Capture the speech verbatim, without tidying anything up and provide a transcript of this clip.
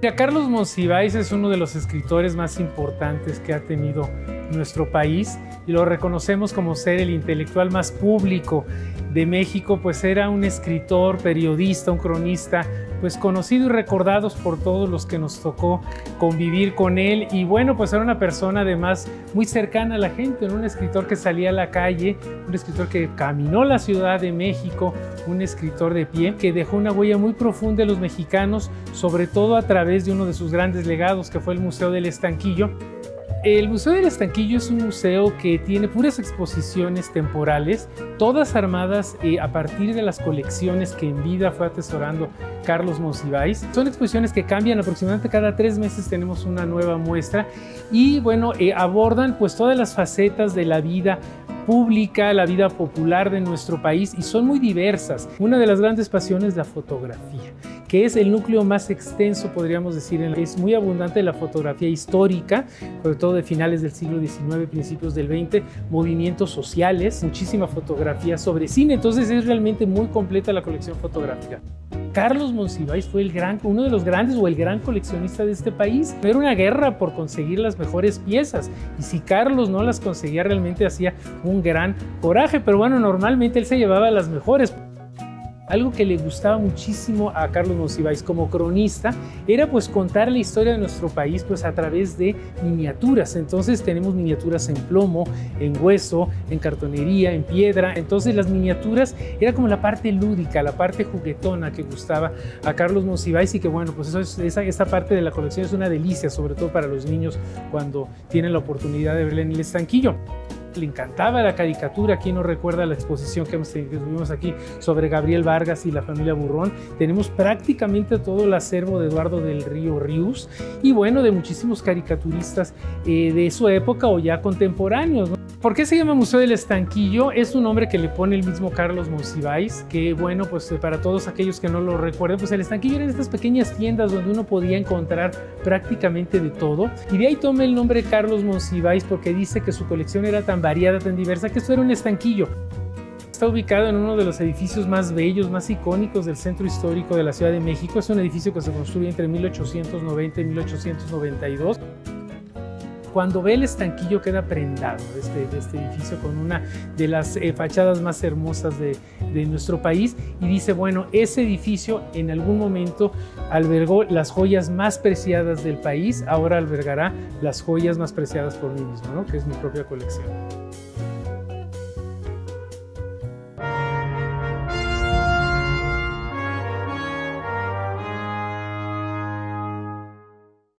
Carlos Monsiváis es uno de los escritores más importantes que ha tenido nuestro país y lo reconocemos como ser el intelectual más público de México, pues era un escritor, periodista, un cronista, pues conocido y recordados por todos los que nos tocó convivir con él. Y bueno, pues era una persona además muy cercana a la gente, ¿no? Un escritor que salía a la calle, un escritor que caminó la Ciudad de México, un escritor de pie que dejó una huella muy profunda en los mexicanos, sobre todo a través de uno de sus grandes legados, que fue el Museo del Estanquillo. El Museo del Estanquillo es un museo que tiene puras exposiciones temporales, todas armadas eh, a partir de las colecciones que en vida fue atesorando Carlos Monsiváis. Son exposiciones que cambian aproximadamente cada tres meses, tenemos una nueva muestra y bueno, eh, abordan pues todas las facetas de la vida pública, la vida popular de nuestro país y son muy diversas. Una de las grandes pasiones es la fotografía, que es el núcleo más extenso, podríamos decir, es muy abundante la fotografía histórica, sobre todo de finales del siglo diecinueve, principios del veinte, movimientos sociales, muchísima fotografía sobre cine, entonces es realmente muy completa la colección fotográfica. Carlos Monsiváis fue el gran, uno de los grandes o el gran coleccionista de este país. Era una guerra por conseguir las mejores piezas y si Carlos no las conseguía realmente hacía un gran coraje, pero bueno, normalmente él se llevaba las mejores. Algo que le gustaba muchísimo a Carlos Monsiváis como cronista era pues contar la historia de nuestro país pues a través de miniaturas. Entonces tenemos miniaturas en plomo, en hueso, en cartonería, en piedra. Entonces las miniaturas era como la parte lúdica, la parte juguetona que gustaba a Carlos Monsiváis y que bueno, pues eso es, esa, esa parte de la colección es una delicia, sobre todo para los niños cuando tienen la oportunidad de verla en el Estanquillo. Le encantaba la caricatura. ¿Quién no recuerda la exposición que tuvimos aquí sobre Gabriel Vargas y la familia Burrón? Tenemos prácticamente todo el acervo de Eduardo del Río Ríos y bueno, de muchísimos caricaturistas eh, de su época o ya contemporáneos, ¿no? ¿Por qué se llama Museo del Estanquillo? Es un nombre que le pone el mismo Carlos Monsiváis, que bueno, pues para todos aquellos que no lo recuerden, pues el Estanquillo eran estas pequeñas tiendas donde uno podía encontrar prácticamente de todo y de ahí toma el nombre Carlos Monsiváis porque dice que su colección era tan variada, tan diversa, que esto era un estanquillo. Está ubicado en uno de los edificios más bellos, más icónicos del centro histórico de la Ciudad de México. Es un edificio que se construye entre mil ochocientos noventa y mil ochocientos noventa y dos. Cuando ve el Estanquillo queda prendado de este, de este edificio con una de las eh, fachadas más hermosas de, de nuestro país y dice, bueno, ese edificio en algún momento albergó las joyas más preciadas del país, ahora albergará las joyas más preciadas por mí mismo, ¿no? Que es mi propia colección.